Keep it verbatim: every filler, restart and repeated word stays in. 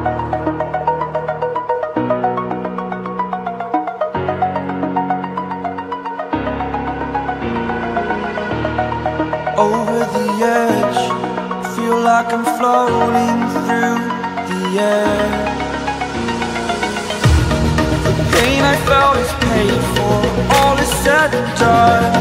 Over the edge, feel like I'm floating through the air. The pain I felt is paid for, all is said and done.